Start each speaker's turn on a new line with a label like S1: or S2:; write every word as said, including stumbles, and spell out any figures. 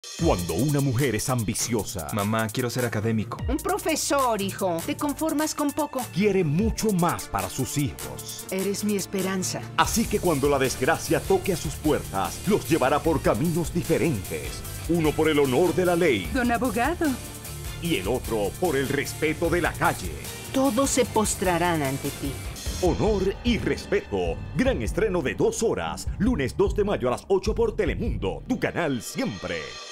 S1: Cuando una mujer es ambiciosa,
S2: Mamá, quiero ser académico.
S3: Un profesor, hijo. ¿Te conformas con poco?
S1: quiere mucho más para sus hijos.
S3: Eres mi esperanza.
S1: Así que cuando la desgracia toque a sus puertas, los llevará por caminos diferentes. Uno por el honor de la ley
S4: Don abogado.
S1: y el otro por el respeto de la calle.
S3: Todos se postrarán ante ti.
S1: Honor y respeto. Gran estreno de dos horas. Lunes dos de mayo a las ocho por Telemundo. Tu canal siempre.